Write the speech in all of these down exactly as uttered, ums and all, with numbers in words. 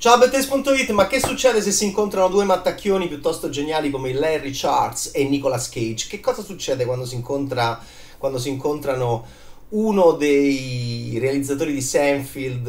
Ciao Bettes punto it, ma che succede se si incontrano due mattacchioni piuttosto geniali come Larry Charles e Nicolas Cage? Che cosa succede quando si incontra, quando si incontrano uno dei realizzatori di Seinfeld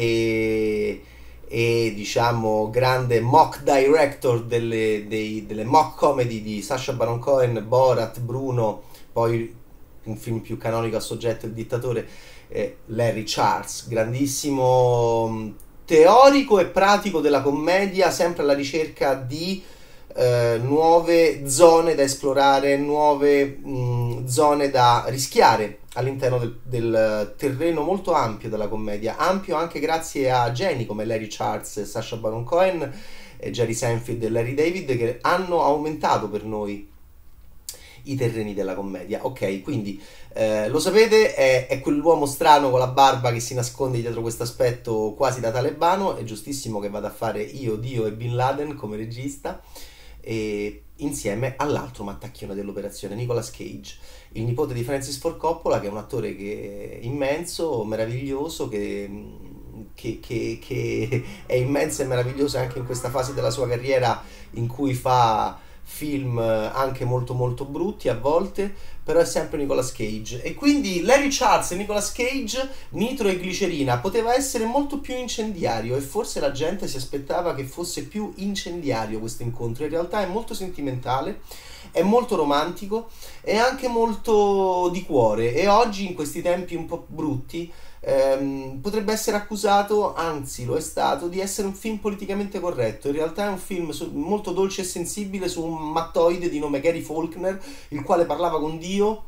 e, e diciamo grande mock director delle, dei- delle mock comedy di Sacha Baron Cohen, Borat, Bruno, poi un film più canonico a soggetto Il dittatore, eh, Larry Charles, grandissimo mh, teorico e pratico della commedia, sempre alla ricerca di eh, nuove zone da esplorare, nuove mh, zone da rischiare all'interno del, del terreno molto ampio della commedia, ampio anche grazie a geni come Larry Charles, Sacha Baron Cohen, e Jerry Seinfeld e Larry David, che hanno aumentato per noi i terreni della commedia. Ok, quindi eh, lo sapete, è, è quell'uomo strano con la barba che si nasconde dietro questo aspetto quasi da talebano. È giustissimo che vada a fare Io, Dio e Bin Laden come regista, e insieme all'altro mattacchione dell'operazione, Nicolas Cage, il nipote di Francis Ford Coppola, che è un attore che è immenso, meraviglioso, che, che, che, che è immenso e meraviglioso anche in questa fase della sua carriera in cui fa film anche molto molto brutti a volte, però è sempre Nicolas Cage. E quindi Larry Charles e Nicolas Cage, nitro e glicerina, poteva essere molto più incendiario, e forse la gente si aspettava che fosse più incendiario questo incontro. In realtà è molto sentimentale, è molto romantico, è anche molto di cuore, e oggi in questi tempi un po' brutti ehm, potrebbe essere accusato, anzi lo è stato, di essere un film politicamente corretto. In realtà è un film su- molto dolce e sensibile su un mattoide di nome Gary Faulkner, il quale parlava con Dio,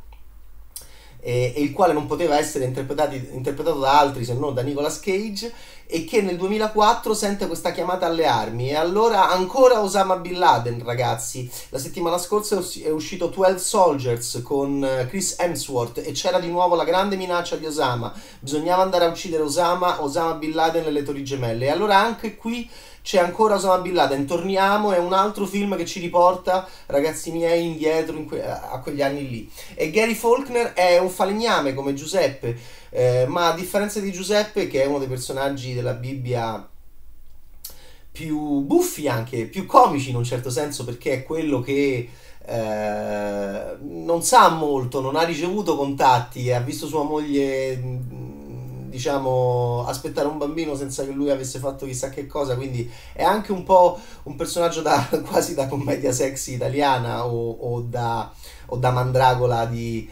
e, e il quale non poteva essere interpretati- interpretato da altri se non da Nicolas Cage, e che nel duemilaquattro sente questa chiamata alle armi. E allora ancora Osama Bin Laden, ragazzi. La settimana scorsa è usci- è uscito twelve Soldiers con eh, Chris Hemsworth, e c'era di nuovo la grande minaccia di Osama. Bisognava andare a uccidere Osama, Osama Bin Laden e le Torri Gemelle. E allora anche qui c'è ancora Osama Bin Laden. Torniamo, è un altro film che ci riporta, ragazzi miei, indietro in que- a quegli anni lì. E Gary Faulkner è un falegname come Giuseppe, eh, ma a differenza di Giuseppe, che è uno dei personaggi della Bibbia più buffi, anche più comici in un certo senso, perché è quello che eh, non sa molto, non ha ricevuto contatti, ha visto sua moglie mh, diciamo aspettare un bambino senza che lui avesse fatto chissà che cosa, quindi è anche un po' un personaggio da quasi da commedia sexy italiana, o, o da, o da Mandragola di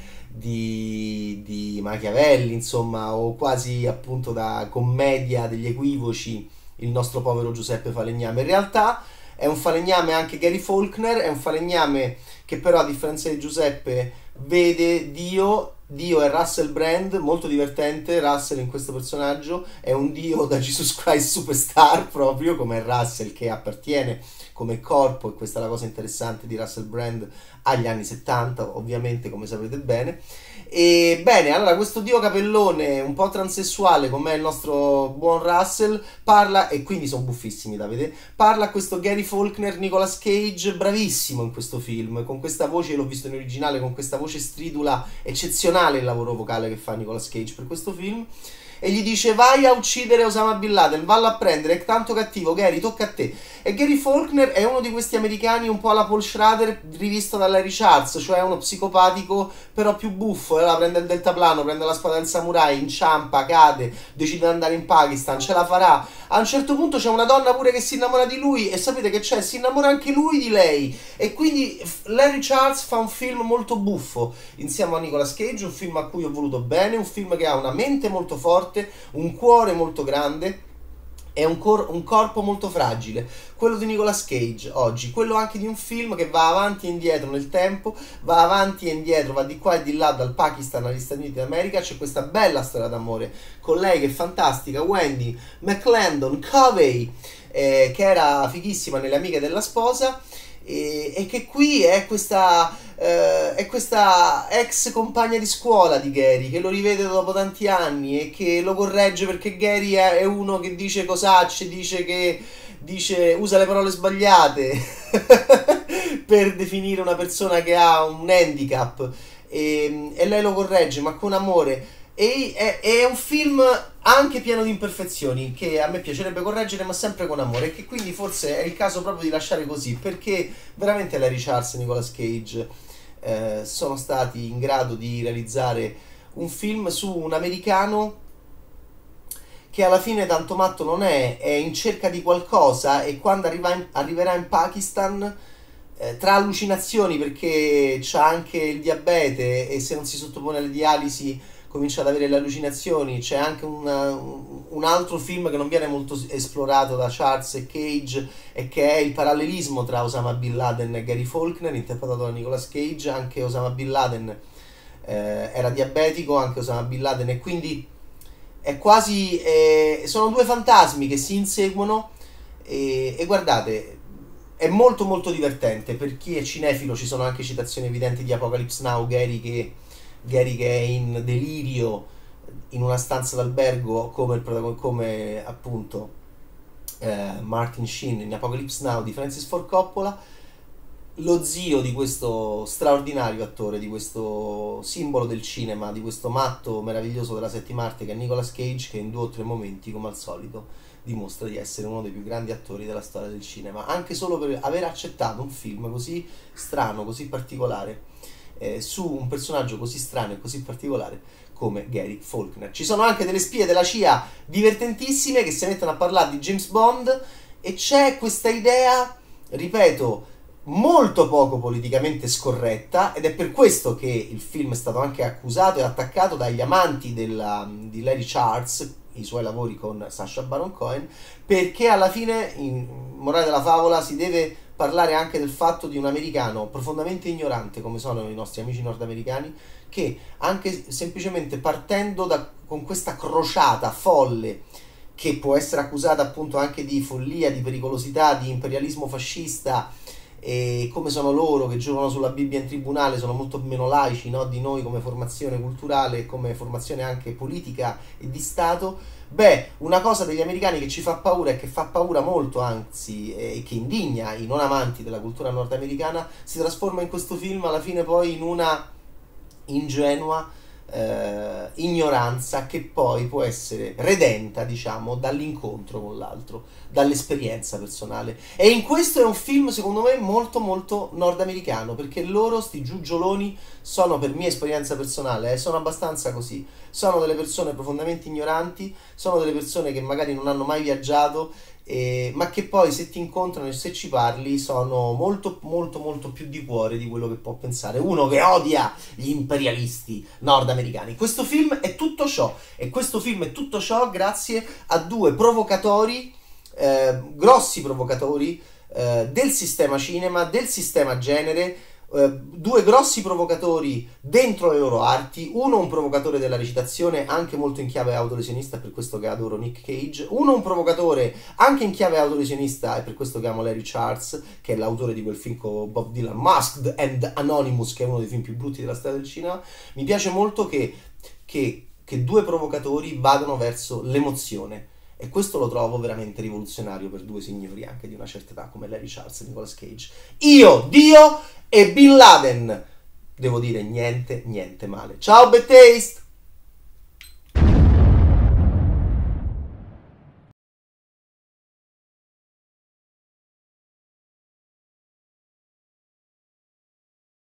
di, di Machiavelli, insomma, o quasi appunto da commedia degli equivoci, il nostro povero Giuseppe Falegname. In realtà è un falegname anche Gary Faulkner, è un falegname che però, a differenza di Giuseppe, vede Dio. Dio è Russell Brand, molto divertente Russell in questo personaggio, è un dio da Jesus Christ Superstar, proprio come Russell, che appartiene come corpo, e questa è la cosa interessante di Russell Brand, agli anni settanta, ovviamente, come sapete bene. E bene, allora questo dio capellone un po' transessuale come il nostro buon Russell parla, e quindi sono buffissimi da vedere, parla a questo Gary Faulkner, Nicolas Cage, bravissimo in questo film, con questa voce, l'ho visto in originale, con questa voce stridula, eccezionale il lavoro vocale che fa Nicolas Cage per questo film, e gli dice: vai a uccidere Osama Bin Laden, vallo a prendere, è tanto cattivo, Gary, tocca a te. E Gary Faulkner è uno di questi americani un po' alla Paul Schrader rivisto da Larry Charles, cioè uno psicopatico però più buffo. Allora prende il deltaplano, prende la spada del samurai, inciampa, cade, decide di andare in Pakistan, ce la farà. A un certo punto c'è una donna pure che si innamora di lui, e sapete che c'è? Si innamora anche lui di lei, e quindi Larry Charles fa un film molto buffo insieme a Nicolas Cage, un film a cui ho voluto bene, un film che ha una mente molto forte, un cuore molto grande e un, cor- un corpo molto fragile, quello di Nicolas Cage oggi, quello anche di un film che va avanti e indietro nel tempo, va avanti e indietro, va di qua e di là, dal Pakistan agli Stati Uniti d'America. C'è questa bella storia d'amore con lei che è fantastica, Wendy McClendon Covey, eh, che era fighissima nelle Amiche della sposa, e, e che qui è questa, eh, è questa ex compagna di scuola di Gary, che lo rivede dopo tanti anni e che lo corregge, perché Gary è, è uno che dice cosacce, dice che dice, usa le parole sbagliate per definire una persona che ha un handicap, e, e lei lo corregge, ma con amore. E è, è un film anche pieno di imperfezioni che a me piacerebbe correggere, ma sempre con amore, e che quindi forse è il caso proprio di lasciare così, perché veramente Larry Charles e Nicolas Cage eh, sono stati in grado di realizzare un film su un americano che alla fine tanto matto non è, è in cerca di qualcosa, e quando arriva in- arriverà in Pakistan, eh, tra allucinazioni, perché c'ha anche il diabete e se non si sottopone alle dialisi comincia ad avere le allucinazioni. C'è anche una- un altro film che non viene molto esplorato da Charles e Cage, e che è il parallelismo tra Osama Bin Laden e Gary Faulkner, interpretato da Nicolas Cage. Anche Osama Bin Laden eh, era diabetico, anche Osama Bin Laden, e quindi è quasi eh, sono due fantasmi che si inseguono, e, e guardate, è molto molto divertente. Per chi è cinefilo ci sono anche citazioni evidenti di Apocalypse Now, Gary che, Gary che è in delirio in una stanza d'albergo, come, il protagon- come appunto eh, Martin Sheen in Apocalypse Now di Francis Ford Coppola, lo zio di questo straordinario attore, di questo simbolo del cinema, di questo matto meraviglioso della settima arte che è Nicolas Cage, che in due o tre momenti, come al solito, dimostra di essere uno dei più grandi attori della storia del cinema, anche solo per aver accettato un film così strano, così particolare, eh, su un personaggio così strano e così particolare come Gary Faulkner. Ci sono anche delle spie della C I A divertentissime che si mettono a parlare di James Bond, e c'è questa idea, ripeto, molto poco politicamente scorretta, ed è per questo che il film è stato anche accusato e attaccato dagli amanti della, di Larry Charles, i suoi lavori con Sacha Baron Cohen, perché alla fine, in morale della favola, si deve parlare anche del fatto di un americano profondamente ignorante, come sono i nostri amici nordamericani, che anche semplicemente partendo da, con questa crociata folle, che può essere accusata appunto anche di follia, di pericolosità, di imperialismo fascista, e come sono loro che giurano sulla Bibbia in tribunale, sono molto meno laici, no, di noi come formazione culturale, come formazione anche politica e di Stato. Beh, una cosa degli americani che ci fa paura, e che fa paura molto, anzi, e che indigna i non amanti della cultura nordamericana, si trasforma in questo film alla fine poi in una ingenua eh, ignoranza, che poi può essere redenta, diciamo, dall'incontro con l'altro, dall'esperienza personale. E in questo è un film, secondo me, molto molto nordamericano, perché loro, sti giugioloni, sono, per mia esperienza personale, eh, sono abbastanza così. Sono delle persone profondamente ignoranti, sono delle persone che magari non hanno mai viaggiato, eh, ma che poi, se ti incontrano e se ci parli, sono molto molto molto più di cuore di quello che può pensare uno che odia gli imperialisti nordamericani. Questo film è tutto ciò, e questo film è tutto ciò grazie a due provocatori, eh, grossi provocatori eh, del sistema cinema, del sistema genere, eh, due grossi provocatori dentro le loro arti. Uno un provocatore della recitazione, anche molto in chiave autolesionista, per questo che adoro Nick Cage. Uno un provocatore anche in chiave autolesionista, e per questo che amo Larry Charles, che è l'autore di quel film con Bob Dylan, Masked and Anonymous, che è uno dei film più brutti della storia del cinema. Mi piace molto che, che, che due provocatori vadano verso l'emozione, e questo lo trovo veramente rivoluzionario per due signori anche di una certa età come Larry Charles e Nicolas Cage. Io, Dio e Bin Laden, devo dire niente, niente male. Ciao, Bad Taste!